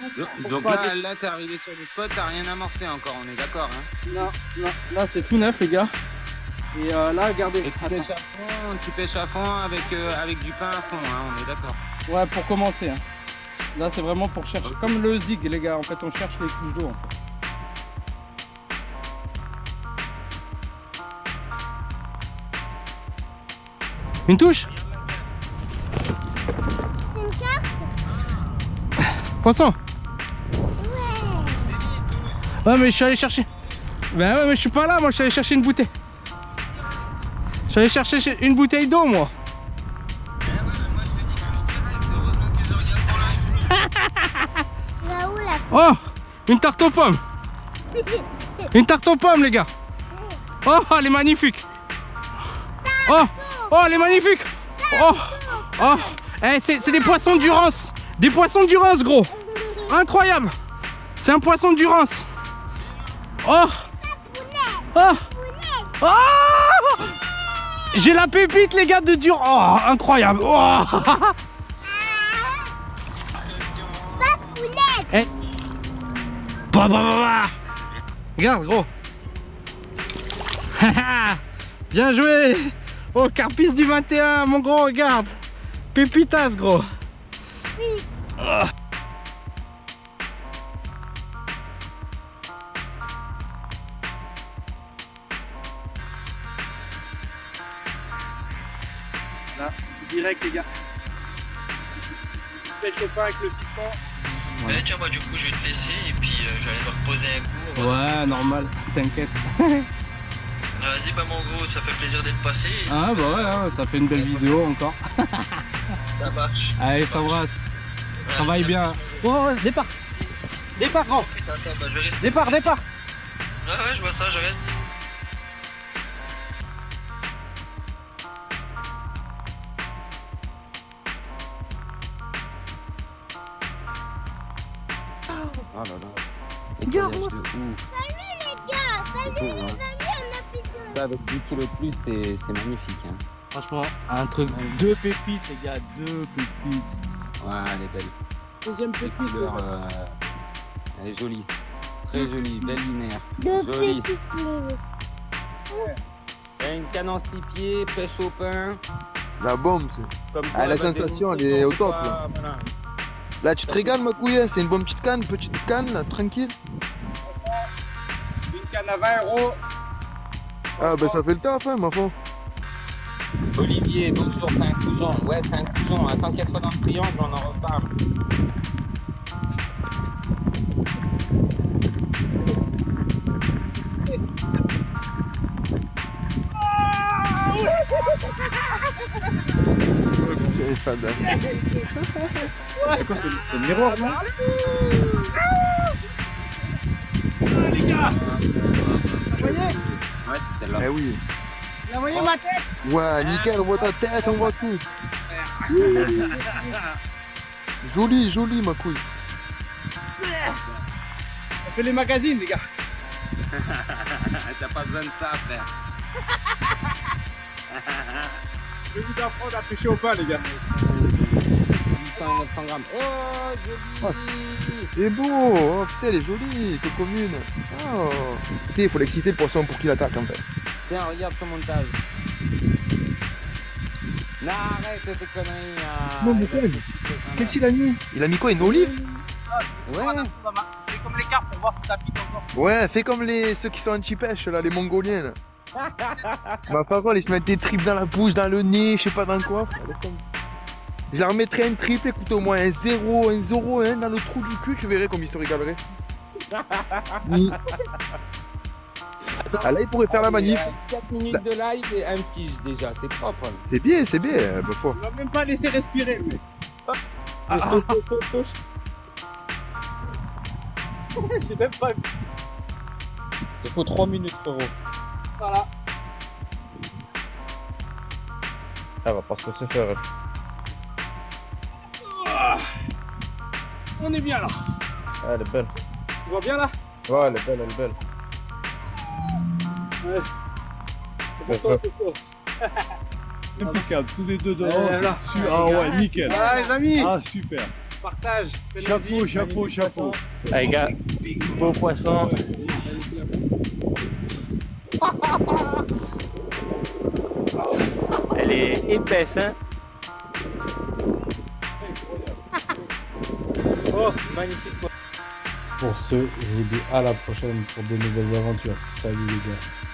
Donc là t'es arrivé sur le spot, t'as rien amorcé encore, on est d'accord hein? Non, non, là c'est tout neuf les gars. Et là regardez. Et tu pêches à fond avec du pain à fond, hein, on est d'accord? Ouais, pour commencer. Hein. Là c'est vraiment pour chercher, comme le zig les gars, en fait on cherche les couches d'eau en fait. Une touche? C'est une carte? Poisson? Ouais mais je suis allé chercher. Ben ouais mais je suis pas là, moi je suis allé chercher une bouteille. Je suis allé chercher une bouteille d'eau moi. Oh, une tarte aux pommes. Une tarte aux pommes les gars. Oh, elle est magnifique. Oh, oh, elle est magnifique. Oh, oh. Eh, c'est des poissons de Durance. Des poissons de Durance gros. Incroyable. C'est un poisson de Durance. Oh, oh, oh. J'ai la pépite les gars de Durance. Oh, incroyable. Oh. Eh. Bah, bah, bah, bah. Regarde gros. Bien joué. Oh carpiste du 21 mon gros, regarde. Pépitas gros. Oh. Là, c'est direct les gars. Pêche au pain avec le fiston. Ouais. Tiens, moi du coup je vais te laisser et puis j'allais me reposer un coup. Ouais, normal, t'inquiète. Vas-y, bah mon gros, ça fait plaisir d'être passé. Ah bah ouais, hein, ça fait une belle vidéo encore. Ça marche. Allez, je t'embrasse. Travaille bien. Oh, départ. Départ, grand. Putain, attends, bah je vais rester. Départ, départ. Ouais, ouais, je vois ça, je reste. Oh là là. Regarde-moi. Salut Les gars, salut les amis, on a fait ça. Ça avec 10 kilos de plus, c'est magnifique. Hein. Franchement, un truc. Deux pépites, les gars, deux pépites. Ouais, elle est belle. Deuxième pépite. Couleur, elle est jolie. Très jolie, belle linéaire. Deux Jolie. petites Elle a une canne en 6 pieds, pêche au pain. La bombe, c'est. Comme Ah, la quoi, bah, sensation, des elle est au moutons, top, faut là. pas- voilà. Là, tu te régales, ma couille, c'est une bonne petite canne, là, tranquille. Une canne à 20 €. Ah, ben ça fait le taf, hein, ma foi. Olivier, bonjour, c'est un coujon. Ouais, c'est un coujon. Attends qu'elle soit dans le triangle, on en reparle. C'est fada. C'est quoi, c'est le miroir, non? Les gars, vous voyez? Ouais, c'est celle-là. Eh oui. Vous voyez ma tête? Ouais, nickel, on voit ta tête, on voit tout. Joli, joli, ma couille. On fait les magazines, les gars. T'as pas besoin de ça, frère. Je vais vous apprendre à pêcher au pain, les gars. 800 et 900 grammes. Oh, joli. C'est beau, oh putain, elle est jolie, commune. Oh. Putain, il faut l'exciter le poisson pour qu'il attaque en fait. Tiens, regarde ce montage. Non, arrête tes conneries. Non, mais qu'est-ce qu'il a mis? Il a mis quoi, une olive? Ouais. C'est comme les cartes pour voir si ça pique encore. Ouais, fais comme ceux qui sont anti-pêche là, les mongoliens là. Ma parole, ils se mettent des tripes dans la bouche, dans le nez, je sais pas dans quoi. Je leur mettrais un triple, écoute au moins un 0, un 0, hein, dans le trou du cul, tu verrais comme ils se régaleraient. Ah là, il pourrait faire la manif. 4 minutes de live et un fiche déjà, c'est propre. C'est bien, bah, faut. On va même pas laisser respirer, le mec. Touche. J'ai même pas vu. Il faut 3 minutes, frérot. Voilà. Elle va pas se laisser faire. On est bien là. Elle est belle. Tu vois bien là? Ouais, elle est belle, elle est belle. Ouais. C'est pour toi, c'est ça. Impeccable, tous les deux Voilà. dehors. Ah ouais, nickel. Voilà les amis. Ah super. Partage. Chapeau, chapeau, chapeau. Allez gars, beau poisson. Elle est épaisse, hein. Oh, magnifique. Pour ce, je vous dis à la prochaine pour de nouvelles aventures. Salut les gars.